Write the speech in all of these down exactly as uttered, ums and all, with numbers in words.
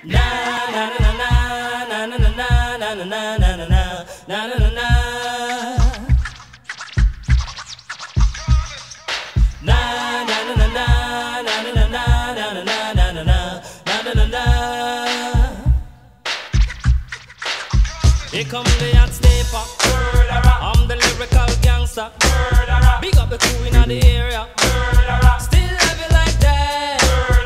Na na na na na na na na na na na na na na na na. Na na na na na na na na na na na na na na na na. Here come the hot stepper. I'm the lyrical gangster. Big up the crew in the area. Still love you like that.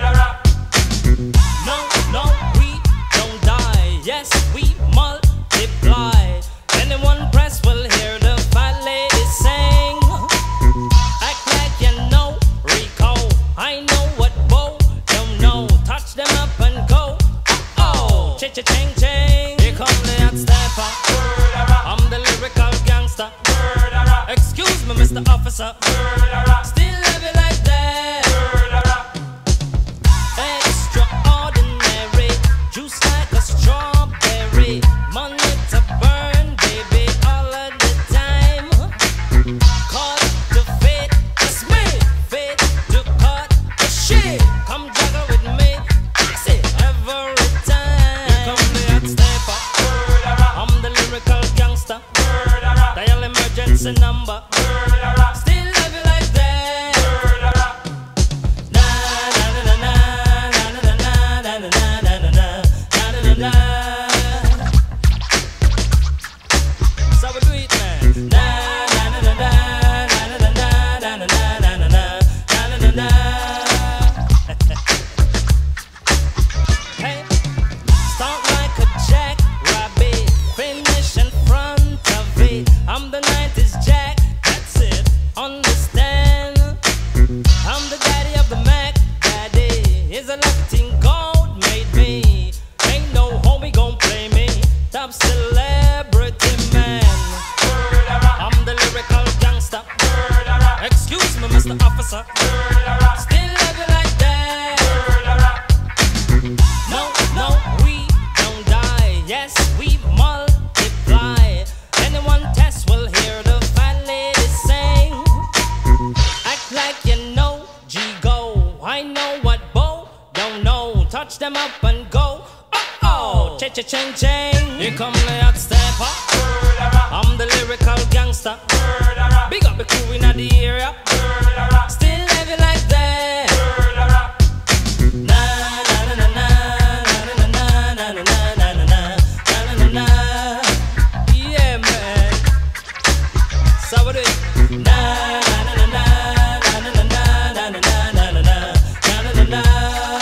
No, no, we don't die. Yes, we multiply. Anyone press will hear the fat lady sing. Act like you know Rico. I know what Bo don't know. Touch them up and go. Oh, cha-cha-ching ching. Here come the hot stepper. I'm the lyrical gangster. Excuse me, Mister Officer. Still love you like that. Extraordinary, juice like a strawberry. Money to burn, baby, all of the time. Cut to fit, that's me. Fit to cut the shit. Come juggle with me, fix it every time. Here come the hot stepper. I'm the lyrical gangster. Dial emergency number. Still love you like that. Na na na na na na na na na na na na na na. So we do it, man. Na na na na na na na na na na na na na na. Hey, start like a jackrabbit, finish in front of it. I'm the nineties Jack, that's it, understand? I'm the daddy of the Mac, daddy is a Latin gold made me. Ain't no homie gon' play me, top celebrity man. I'm the lyrical gangster. Excuse me, Mister Officer. Still love you like that. No, no, we don't die. Yes, we multiply. Anyone test will hear the fat lady sing. Act like you know G-Go. I know what Bo don't know. Touch them up and go. Oh-oh, cha-cha-ching-ching. Here come the hot stepper. I'm the lyrical gangster. Big up the crew in the area. Still love you like that. Na na na na na na na na na na na na na na. Yeah, man. So what do it? Na na na na na na na na na na na na na na.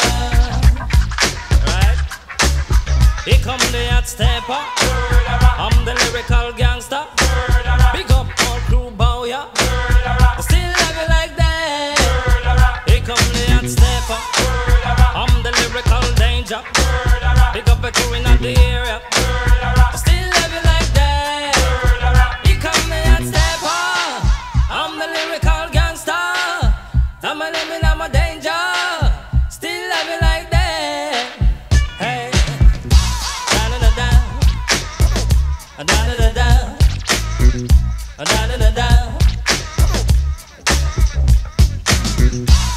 Right? Here come the hot stepper. I'm the lyrical gangster. Big up all crew bow ya. Still love you like that. Here come the hot stepper. I'm the lyrical danger. Big up the crew in the area. Still love you like that. Here come the hot stepper. I'm the lyrical gangster. I'm a living, I'm a danger. Still love you like that. Hey, da da da da, da da da da, da da da da.